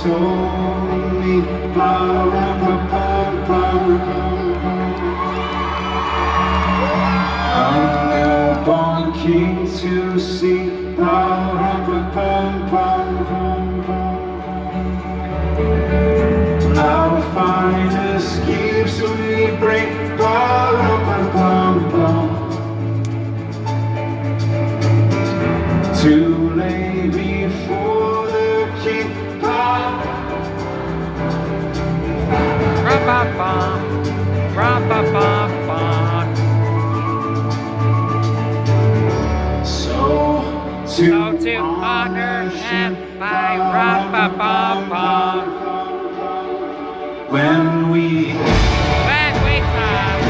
told me, a newborn king to see. Our finest gifts we bring, to lay before the king. So to honor him by when we come.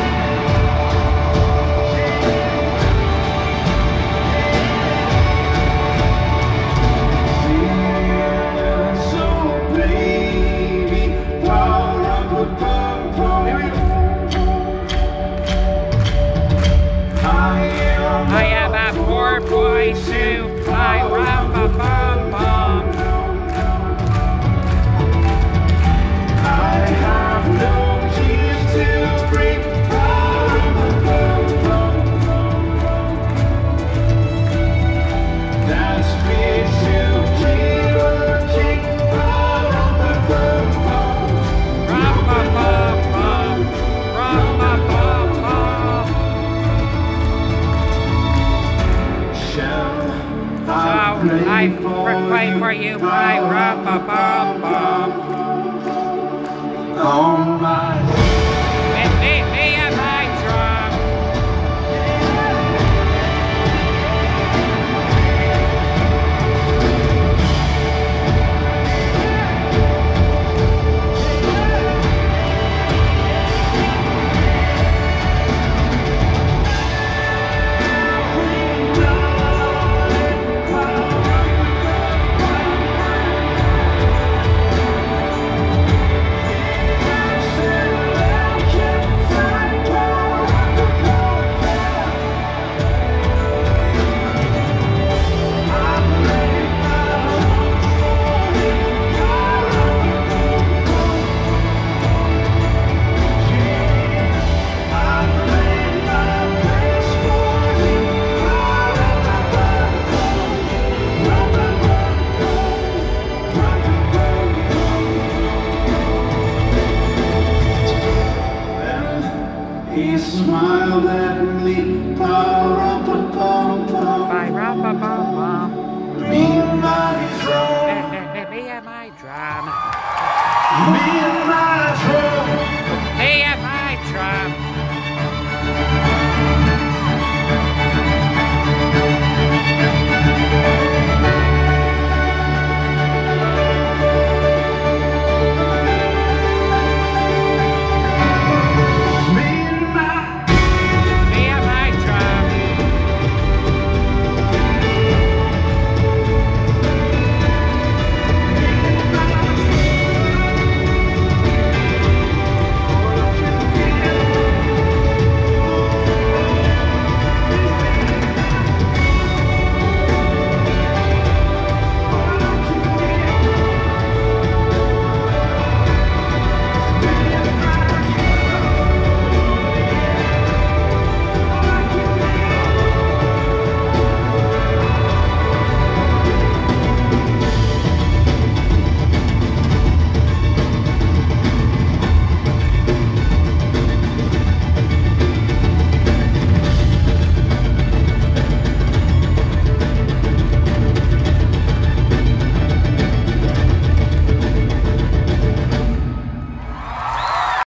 So baby, I am a poor boy too. I pray for you, my on my me and my drum. He smiled at me, me and my drum, me and my drum, me and my drum, me and my drum.